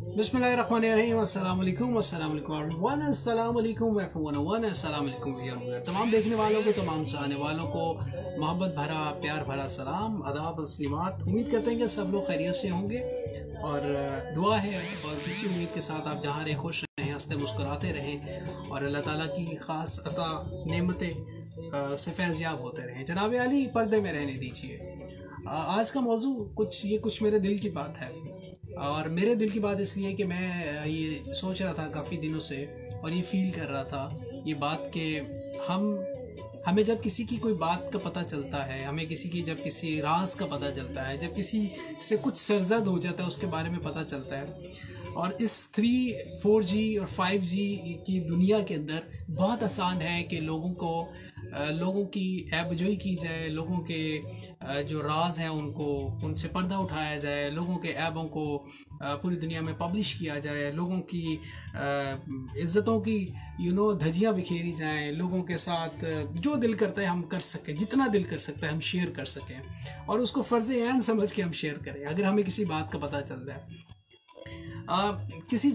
बिस्मिल्लाहिर्रहमानिर्रहीम। अस्सलाम वालेकुम एवरीवन। अस्सलाम वालेकुम एवरीवन। अस्सलाम वालेकुम तमाम देखने वालों को, तमाम चाहने वालों को मोहब्बत भरा, प्यार भरा सलाम, आदाब, तस्लीमात। उम्मीद करते हैं कि सब लोग खैरियत से होंगे और दुआ है और इसी उम्मीद के साथ आप जहाँ रहें खुश रहें, हंसते मुस्कुराते रहें और अल्लाह ताला की ख़ास अता नेमतें से फैज़याब होते रहें। जनाब अली, पर्दे में रहने दीजिए। आज का मौजू कुछ मेरे दिल की बात है और मेरे दिल की बात इसलिए कि मैं ये सोच रहा था काफ़ी दिनों से और ये फील कर रहा था ये बात कि हमें जब किसी की कोई बात का पता चलता है, हमें जब किसी राज का पता चलता है, जब किसी से कुछ सरजद हो जाता है उसके बारे में पता चलता है और इस 3, 4G और 5G की दुनिया के अंदर बहुत आसान है कि लोगों की ऐबजोई की जाए, लोगों के जो राज हैं उनसे पर्दा उठाया जाए, लोगों के ऐबों को पूरी दुनिया में पब्लिश किया जाए, लोगों की इज़्ज़तों की धज्जियाँ बिखेरी जाएं, लोगों के साथ जो दिल करता है हम कर सकें, जितना दिल कर सकता है हम शेयर कर सकें और उसको फ़र्ज़ ऐन समझ के हम शेयर करें। अगर हमें किसी बात का पता चल जाए, किसी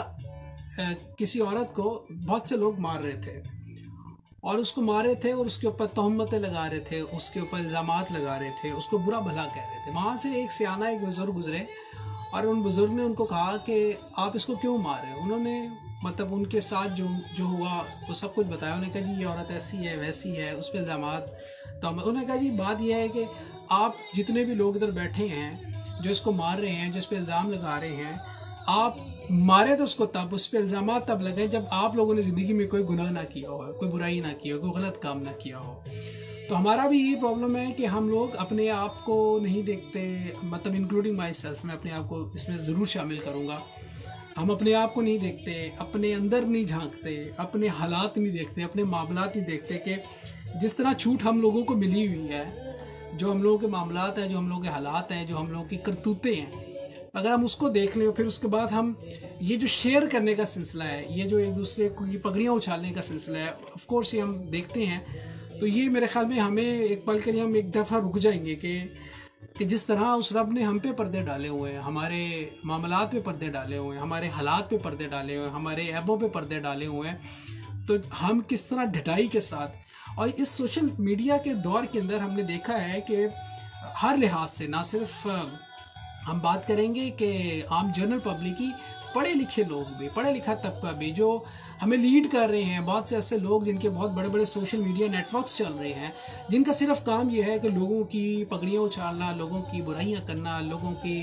जगह किसी औरत को बहुत से लोग मार रहे थे और उसको मारे थे और उसके ऊपर तहमतें लगा रहे थे, उसके ऊपर इल्ज़ामात लगा रहे थे, उसको बुरा भला कह रहे थे। वहाँ से एक बुज़ुर्ग गुजरे और उन बुज़ुर्ग ने उनको कहा कि आप इसको क्यों मारे। उन्होंने मतलब उनके साथ जो हुआ वो सब कुछ बताया। उन्होंने कहा जी ये औरत ऐसी है वैसी है, उस पर इल्ज़ामात। तो उन्होंने कहा जी बात यह है कि आप जितने भी लोग इधर बैठे हैं जो इसको मार रहे हैं, जिस पर इल्ज़ाम लगा रहे हैं, आप मारे तो उसको तब, उस पर इल्ज़ामात तब लगे जब आप लोगों ने ज़िंदगी में कोई गुनाह ना किया हो, कोई बुराई ना की हो, कोई गलत काम ना किया हो। तो हमारा भी यही प्रॉब्लम है कि हम लोग अपने आप को नहीं देखते, मतलब इंक्लूडिंग माई सेल्फ, मैं अपने आप को इसमें ज़रूर शामिल करूँगा। हम अपने आप को नहीं देखते, अपने अंदर नहीं झांकते, अपने हालात नहीं देखते, अपने मामलात नहीं देखते कि जिस तरह छूट हम लोगों को मिली हुई है, जो हम लोगों के मामलात हैं, जो हम लोगों के हालात हैं, जो हम लोगों की करतूतें हैं, अगर हम उसको देख लें और फिर उसके बाद हम ये जो शेयर करने का सिलसिला है, ये जो एक दूसरे को ये पगड़ियाँ उछालने का सिलसिला है, ऑफ कोर्स ये हम देखते हैं, तो ये मेरे ख्याल में हमें एक पल के लिए हम एक दफ़ा रुक जाएंगे कि जिस तरह उस रब ने हम पे पर्दे डाले हुए हैं, हमारे मामलात पे पर्दे डाले हुए हैं, हमारे हालात पे पर्दे डाले हुए हैं, हमारे ऐबों पे पर्दे डाले हुए हैं, तो हम किस तरह ढटाई के साथ। और इस सोशल मीडिया के दौर के अंदर हमने देखा है कि हर लिहाज से, ना सिर्फ हम बात करेंगे कि आम जनरल पब्लिक की, पढ़े लिखे लोग भी, पढ़े लिखा तबका भी जो हमें लीड कर रहे हैं, बहुत से ऐसे लोग जिनके बहुत बड़े बड़े सोशल मीडिया नेटवर्क्स चल रहे हैं, जिनका सिर्फ काम ये है कि लोगों की पगड़ियाँ उछालना, लोगों की बुराइयाँ करना, लोगों की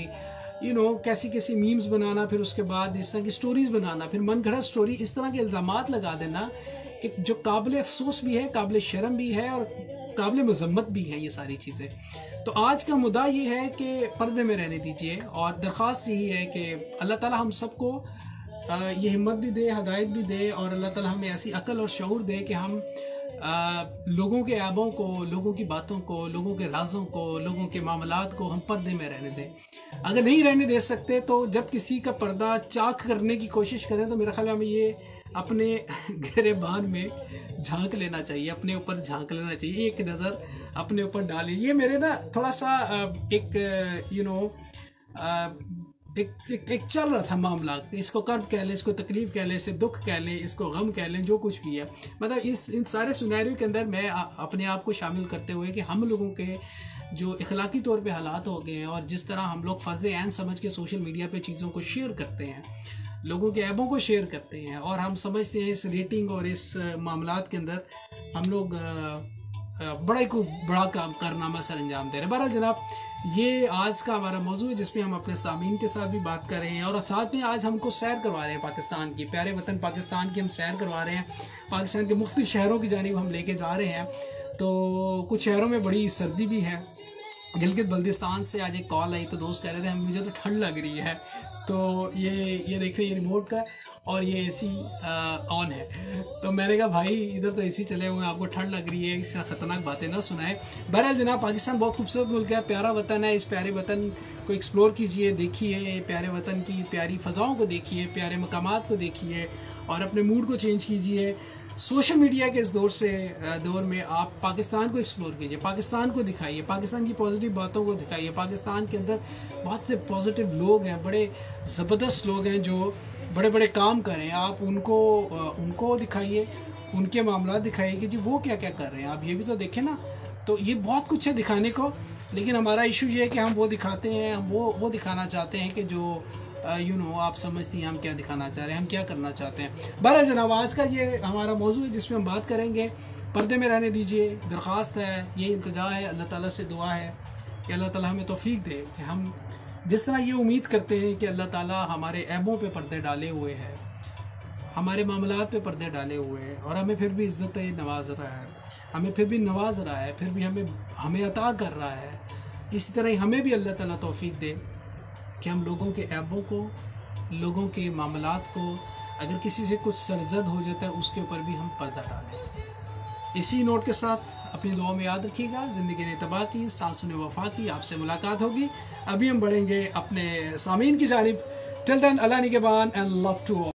कैसी मीम्स बनाना, फिर उसके बाद इस तरह की स्टोरीज़ बनाना, फिर मन गढ़ंत स्टोरी, इस तरह के इल्ज़ामात लगा देना कि जो काबिल अफसोस भी है, काबिल शर्म भी है और काबिल मजम्मत भी है ये सारी चीज़ें। तो आज का मुद्दा ये है कि पर्दे में रहने दीजिए और दरख्वास्त यही है कि अल्लाह ताला हम सबको ये हिम्मत भी दे, हदायत भी दे और अल्लाह ताला हमें ऐसी अकल और शऊर दे कि हम लोगों के ऐबों को, लोगों की बातों को, लोगों के राज़ों को, लोगों के मामलात को हम पर्दे में रहने दें। अगर नहीं रहने दे सकते तो जब किसी का पर्दा चाक करने की कोशिश करें तो मेरा ख्याल में हमें ये अपने गिरेबान में झांक लेना चाहिए, अपने ऊपर झांक लेना चाहिए, एक नज़र अपने ऊपर डालें। ये मेरे ना थोड़ा सा एक चल रहा था मामला, इसको कर्ब कह लें, इसको तकलीफ़ कह लें, इसे दुख कह लें, इसको गम कह लें, जो कुछ भी है, मतलब इन सारे सिनेरियो के अंदर मैं अपने आप को शामिल करते हुए कि हम लोगों के जो इखलाकी तौर पे हालात हो गए हैं और जिस तरह हम लोग फ़र्ज़ ऐन समझ के सोशल मीडिया पे चीज़ों को शेयर करते हैं, लोगों के ऐबों को शेयर करते हैं और हम समझते हैं इस रेटिंग और इस मामलात के अंदर हम लोग बड़ा कारनामा सर अंजाम दे रहे हैं। बहरहाल जनाब, ये आज का हमारा मौजू है जिसमें हम अपने सामीन के साथ भी बात कर रहे हैं और साथ में आज हमको सैर करवा रहे हैं पाकिस्तान की, प्यारे वतन पाकिस्तान की हम सैर करवा रहे हैं। पाकिस्तान के मुख्तलिफ शहरों की जानिब हम लेके जा रहे हैं। तो कुछ शहरों में बड़ी सर्दी भी है। गिलगित बल्तिस्तान से आज एक कॉल आई तो दोस्त कह रहे थे मुझे तो ठंड लग रही है। तो ये देख रहे हैं रिमोट का और ये एसी ऑन है। तो मैंने कहा भाई इधर तो एसी चले हुए हैं, आपको ठंड लग रही है, इससे ख़तरनाक बातें ना सुनाए। बहरहाल जनाब, पाकिस्तान बहुत खूबसूरत मुल्क है, प्यारा वतन है। इस प्यारे वतन को एक्सप्लोर कीजिए, देखिए प्यारे वतन की प्यारी फ़ज़ाओं को देखिए, प्यारे मकामात को देखिए और अपने मूड को चेंज कीजिए। सोशल मीडिया के इस दौर में आप पाकिस्तान को एक्सप्लोर कीजिए, पाकिस्तान को दिखाइए, पाकिस्तान की पॉजिटिव बातों को दिखाइए। पाकिस्तान के अंदर बहुत से पॉजिटिव लोग हैं, बड़े ज़बरदस्त लोग हैं जो बड़े बड़े काम कर रहे हैं। आप उनको दिखाइए, उनके मामला दिखाइए कि जी वो क्या क्या कर रहे हैं, आप ये भी तो देखें ना। तो ये बहुत कुछ है दिखाने को, लेकिन हमारा इशू ये है कि हम वो दिखाते हैं, हम वो दिखाना चाहते हैं कि जो आप समझती हैं हम क्या दिखाना चाह रहे हैं, हम क्या करना चाहते हैं। बहरहाल जनाब, आज का ये हमारा मौजू है जिसमें हम बात करेंगे, पर्दे में रहने दीजिए। दरख्वास्त है, ये इल्तिजा है, अल्लाह ताला से दुआ है कि अल्लाह ताला हमें तौफीक दे कि हम जिस तरह ये उम्मीद करते हैं कि अल्लाह ताला हमारे ऐबों पे पर्दे डाले हुए हैं, हमारे मामलात पे पर्दे डाले हुए हैं और हमें फिर भी इज़्ज़त नवाज रहा है, हमें फिर भी नवाज रहा है, फिर भी हमें अता कर रहा है। इसी तरह ही हमें भी अल्लाह ताला तौफीक दे कि हम लोगों के ऐबों को, लोगों के मामलात को, अगर किसी से कुछ सरजद हो जाता है उसके ऊपर भी हम पर्दा डालें। इसी नोट के साथ अपनी दुआ में याद रखिएगा, ज़िंदगी ने तबाह की, सांसों ने वफा की, आपसे मुलाकात होगी। अभी हम बढ़ेंगे अपने सामीन की जानिब। टिल देन, अल्लाह निगहबान एंड लव टू ऑल।